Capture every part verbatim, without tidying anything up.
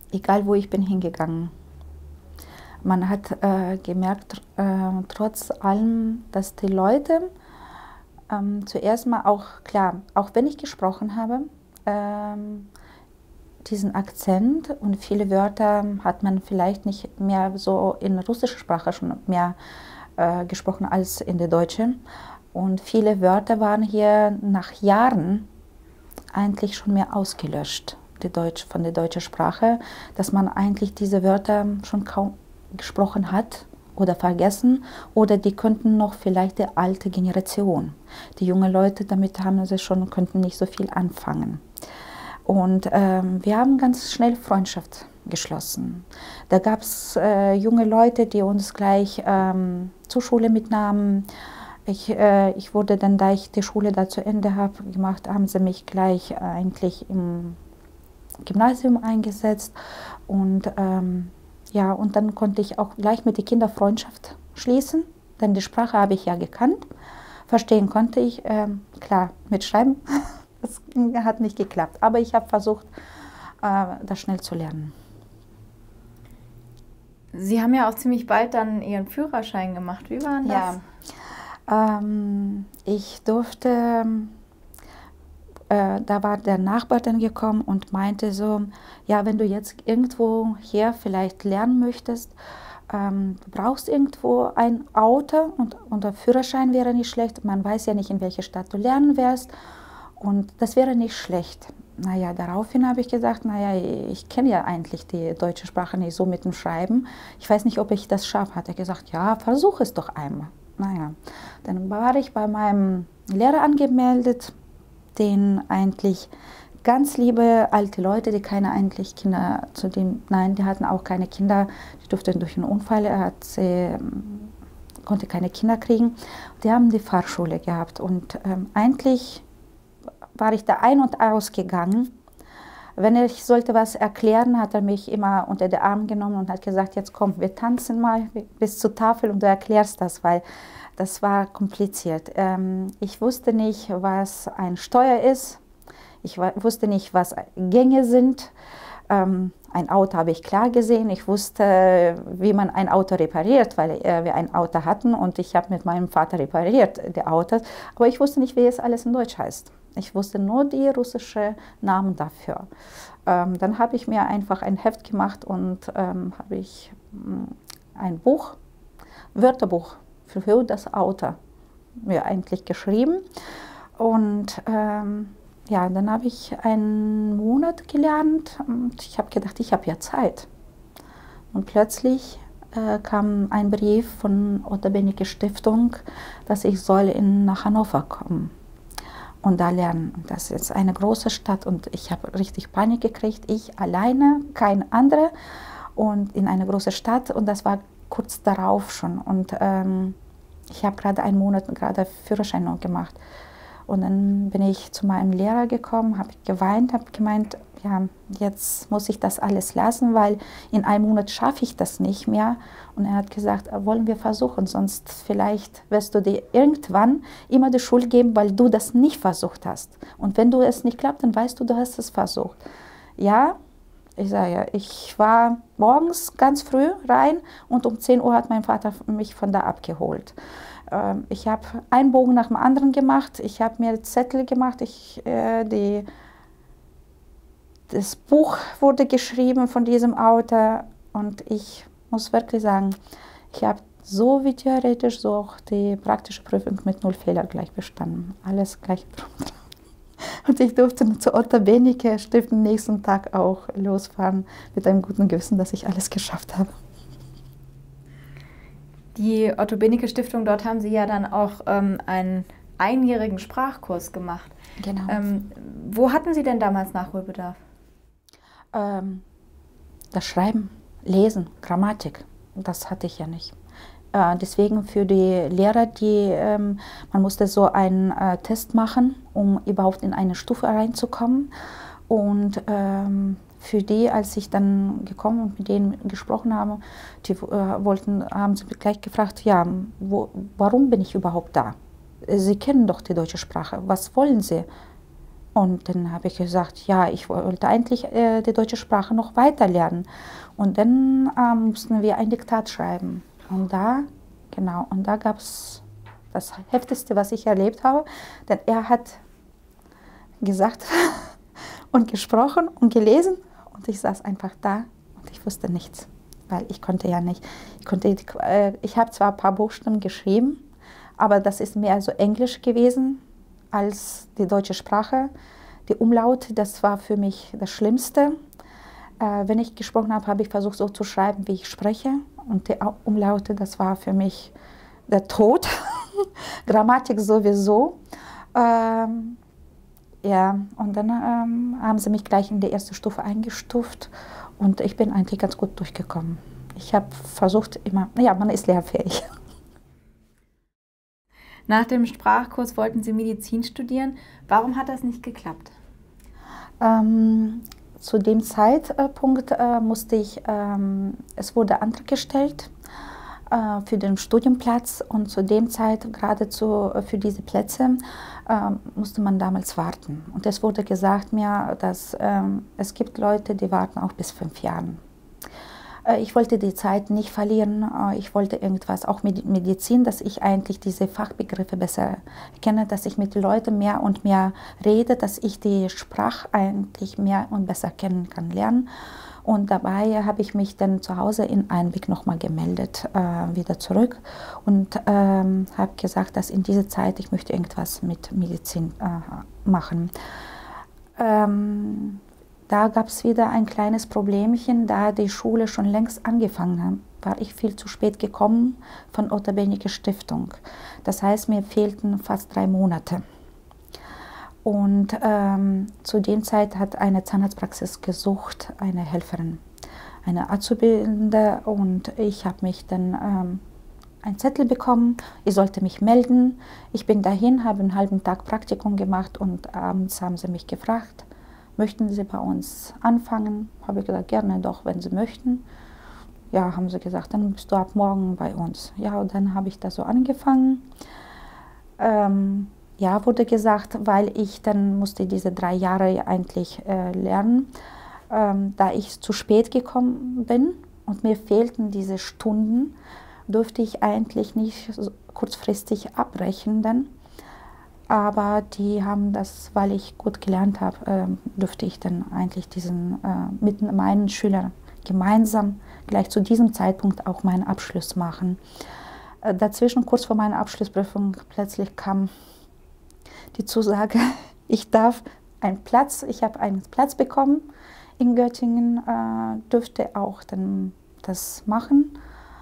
egal wo ich bin hingegangen. Man hat äh, gemerkt, äh, trotz allem, dass die Leute ähm, zuerst mal auch, klar, auch wenn ich gesprochen habe, ähm, diesen Akzent und viele Wörter hat man vielleicht nicht mehr so in russischer Sprache schon mehr äh, gesprochen als in der deutschen. Und viele Wörter waren hier nach Jahren eigentlich schon mehr ausgelöscht, die Deutsch, von der deutschen Sprache, dass man eigentlich diese Wörter schon kaum gesprochen hat oder vergessen, oder die könnten noch vielleicht die alte Generation. Die jungen Leute, damit haben sie schon, könnten nicht so viel anfangen. Und ähm, wir haben ganz schnell Freundschaft geschlossen. Da gab es äh, junge Leute, die uns gleich ähm, zur Schule mitnahmen. Ich, äh, ich wurde dann, da ich die Schule da zu Ende habe gemacht, haben sie mich gleich äh, eigentlich im Gymnasium eingesetzt. Und, ähm, ja, und dann konnte ich auch gleich mit den Kindern Freundschaft schließen, denn die Sprache habe ich ja gekannt. Verstehen konnte ich, äh, klar, mitschreiben. Das hat nicht geklappt, aber ich habe versucht, äh, das schnell zu lernen. Sie haben ja auch ziemlich bald dann Ihren Führerschein gemacht. Wie war das? Ja, ähm, ich durfte, äh, da war der Nachbar dann gekommen und meinte so, ja, wenn du jetzt irgendwo hier vielleicht lernen möchtest, ähm, du brauchst irgendwo ein Auto und, und der Führerschein wäre nicht schlecht. Man weiß ja nicht, in welcher Stadt du lernen wirst. Und das wäre nicht schlecht. Naja, daraufhin habe ich gesagt, naja, ich kenne ja eigentlich die deutsche Sprache nicht so mit dem Schreiben. Ich weiß nicht, ob ich das schaffe. Hat er gesagt, ja, versuch es doch einmal. Naja, dann war ich bei meinem Lehrer angemeldet, den eigentlich ganz liebe alte Leute, die keine eigentlich Kinder zu dem, nein, die hatten auch keine Kinder, die durften durch einen Unfall, er hat sie, konnte keine Kinder kriegen. Die haben die Fahrschule gehabt und ähm, eigentlich war ich da ein- und ausgegangen. Wenn ich sollte was erklären, hat er mich immer unter den Arm genommen und hat gesagt, jetzt komm, wir tanzen mal bis zur Tafel und du erklärst das, weil das war kompliziert. Ähm, ich wusste nicht, was ein Steuer ist. Ich wusste nicht, was Gänge sind. Ähm, ein Auto habe ich klar gesehen. Ich wusste, wie man ein Auto repariert, weil äh, wir ein Auto hatten und ich habe mit meinem Vater repariert, die Autos. Aber ich wusste nicht, wie es alles in Deutsch heißt. Ich wusste nur die russischen Namen dafür. Ähm, dann habe ich mir einfach ein Heft gemacht und ähm, habe ich mh, ein Buch, Wörterbuch für, für das Auto mir eigentlich geschrieben. Und ähm, ja, dann habe ich einen Monat gelernt und ich habe gedacht, ich habe ja Zeit. Und plötzlich äh, kam ein Brief von Otto Benecke Stiftung, dass ich soll in, nach Hannover kommen und da lernen. Das ist jetzt eine große Stadt und ich habe richtig Panik gekriegt. Ich alleine, kein anderer und in eine große Stadt und das war kurz darauf schon. Und ähm, ich habe gerade einen Monat gerade Führerschein noch gemacht. Und dann bin ich zu meinem Lehrer gekommen, habe geweint, habe gemeint, ja, jetzt muss ich das alles lassen, weil in einem Monat schaffe ich das nicht mehr. Und er hat gesagt, wollen wir versuchen, sonst vielleicht wirst du dir irgendwann immer die Schuld geben, weil du das nicht versucht hast. Und wenn du es nicht klappt, dann weißt du, du hast es versucht. Ja, ich sage ja, ich war morgens ganz früh rein und um zehn Uhr hat mein Vater mich von da abgeholt. Ich habe einen Bogen nach dem anderen gemacht, ich habe mir Zettel gemacht, ich, äh, die, das Buch wurde geschrieben von diesem Autor und ich muss wirklich sagen, ich habe so wie theoretisch, so auch die praktische Prüfung mit null Fehler gleich bestanden. Alles gleich drunter. Und ich durfte zu Otto Benecke Stift am nächsten Tag auch losfahren mit einem guten Gewissen, dass ich alles geschafft habe. Die Otto Benecke Stiftung, dort haben Sie ja dann auch ähm, einen einjährigen Sprachkurs gemacht. Genau. Ähm, wo hatten Sie denn damals Nachholbedarf? Ähm, das Schreiben, Lesen, Grammatik, das hatte ich ja nicht. Äh, deswegen für die Lehrer, die, ähm, man musste so einen äh, Test machen, um überhaupt in eine Stufe reinzukommen. Und ähm, für die, als ich dann gekommen und mit denen gesprochen habe, die äh, wollten, haben sie gleich gefragt, ja, wo, warum bin ich überhaupt da? Sie kennen doch die deutsche Sprache, was wollen Sie? Und dann habe ich gesagt, ja, ich wollte eigentlich äh, die deutsche Sprache noch weiter lernen. Und dann äh, mussten wir ein Diktat schreiben. Und da, genau, und da gab es das Heftigste, was ich erlebt habe. Denn er hat gesagt und gesprochen und gelesen. Und ich saß einfach da und ich wusste nichts, weil ich konnte ja nicht. Ich, konnte, äh, ich habe zwar ein paar Buchstaben geschrieben, aber das ist mehr so Englisch gewesen als die deutsche Sprache. Die Umlaute, das war für mich das Schlimmste. Äh, wenn ich gesprochen habe, habe ich versucht, so zu schreiben, wie ich spreche. Und die Umlaute, das war für mich der Tod. Grammatik sowieso. Ähm, ja, und dann ähm, haben sie mich gleich in die erste Stufe eingestuft. Und ich bin eigentlich ganz gut durchgekommen. Ich habe versucht immer, ja, man ist lehrfähig. Nach dem Sprachkurs wollten Sie Medizin studieren. Warum hat das nicht geklappt? Ähm, zu dem Zeitpunkt äh, musste ich, ähm, es wurde Antrag gestellt äh, für den Studienplatz und zu dem Zeit geradezu für diese Plätze äh, musste man damals warten. Und es wurde gesagt mir, dass äh, es gibt Leute, die warten auch bis fünf Jahre. Ich wollte die Zeit nicht verlieren. Ich wollte irgendwas, auch mit Medizin, dass ich eigentlich diese Fachbegriffe besser kenne, dass ich mit den Leuten mehr und mehr rede, dass ich die Sprache eigentlich mehr und besser kennen kann, lernen. Und dabei habe ich mich dann zu Hause in Einbeck nochmal gemeldet, äh, wieder zurück und ähm, habe gesagt, dass in dieser Zeit ich möchte irgendwas mit Medizin äh, machen. Ähm, Da gab es wieder ein kleines Problemchen, da die Schule schon längst angefangen hat, war ich viel zu spät gekommen von Otto Benecke Stiftung. Das heißt, mir fehlten fast drei Monate. Und ähm, zu der Zeit hat eine Zahnarztpraxis gesucht, eine Helferin, eine Azubildende. Und ich habe mich dann ähm, einen Zettel bekommen, ich sollte mich melden. Ich bin dahin, habe einen halben Tag Praktikum gemacht und abends haben sie mich gefragt, möchten Sie bei uns anfangen? Habe ich gesagt, gerne doch, wenn Sie möchten. Ja, haben sie gesagt, dann bist du ab morgen bei uns. Ja, und dann habe ich da so angefangen. Ähm, ja, wurde gesagt, weil ich dann musste diese drei Jahre eigentlich äh, lernen, ähm, da ich zu spät gekommen bin und mir fehlten diese Stunden, durfte ich eigentlich nicht so kurzfristig abbrechen dann. Aber die haben das, weil ich gut gelernt habe, äh, durfte ich dann eigentlich diesen, äh, mit meinen Schülern gemeinsam gleich zu diesem Zeitpunkt auch meinen Abschluss machen. Äh, dazwischen, kurz vor meiner Abschlussprüfung, plötzlich kam die Zusage, ich darf einen Platz, ich habe einen Platz bekommen in Göttingen, äh, dürfte auch dann das machen.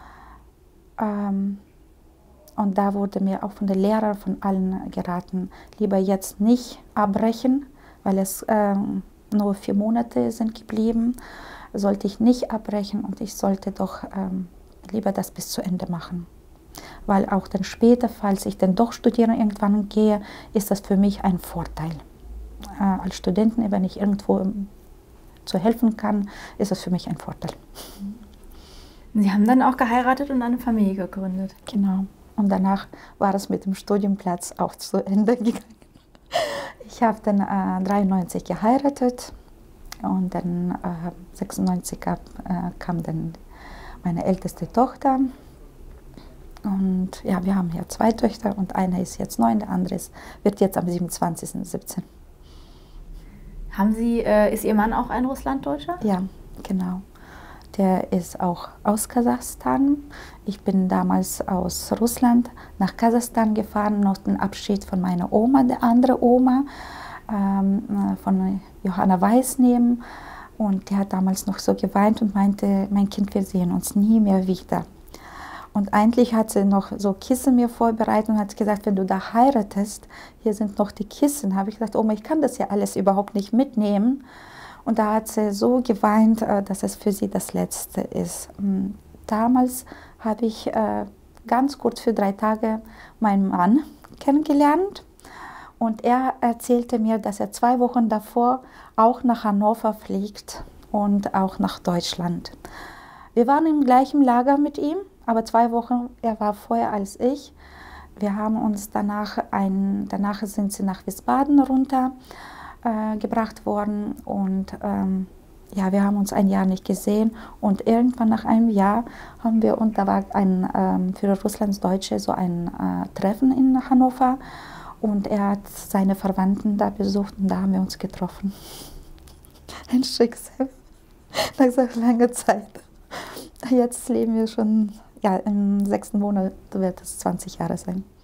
Ähm, Und da wurde mir auch von den Lehrern, von allen geraten, lieber jetzt nicht abbrechen, weil es ähm, nur vier Monate sind geblieben, sollte ich nicht abbrechen und ich sollte doch ähm, lieber das bis zu Ende machen. Weil auch dann später, falls ich dann doch studieren irgendwann gehe, ist das für mich ein Vorteil. Äh, als Studentin, wenn ich irgendwo ähm, zu helfen kann, ist das für mich ein Vorteil. Sie haben dann auch geheiratet und eine Familie gegründet. Genau. Und danach war es mit dem Studienplatz auch zu Ende gegangen. Ich habe dann äh, dreiundneunzig geheiratet und dann äh, sechsundneunzig äh, kam dann meine älteste Tochter. Und ja, wir haben hier zwei Töchter und eine ist jetzt neun, der andere ist, wird jetzt am siebenundzwanzigsten siebzehn. Haben Sie, äh, ist Ihr Mann auch ein Russlanddeutscher? Ja, genau. Der ist auch aus Kasachstan. Ich bin damals aus Russland nach Kasachstan gefahren, noch den Abschied von meiner Oma, der andere Oma, ähm, von Johanna Weiß nehmen. Und die hat damals noch so geweint und meinte, mein Kind, wir sehen uns nie mehr wieder. Und eigentlich hat sie noch so Kissen mir vorbereitet und hat gesagt, wenn du da heiratest, hier sind noch die Kissen. Habe ich gesagt, Oma, ich kann das ja alles überhaupt nicht mitnehmen. Und da hat sie so geweint, dass es für sie das Letzte ist. Damals habe ich ganz kurz für drei Tage meinen Mann kennengelernt. Und er erzählte mir, dass er zwei Wochen davor auch nach Hannover fliegt und auch nach Deutschland. Wir waren im gleichen Lager mit ihm, aber zwei Wochen, er war vorher als ich. Wir haben uns danach, ein, danach sind sie nach Wiesbaden runter. äh, gebracht worden und ähm, ja, wir haben uns ein Jahr nicht gesehen und irgendwann nach einem Jahr haben wir, und da war ein ähm, für Russlandsdeutsche so ein äh, Treffen in Hannover und er hat seine Verwandten da besucht und da haben wir uns getroffen. Ein Schicksal, nach so langer Zeit. Jetzt leben wir schon, ja, im sechsten Monat wird es zwanzig Jahre sein.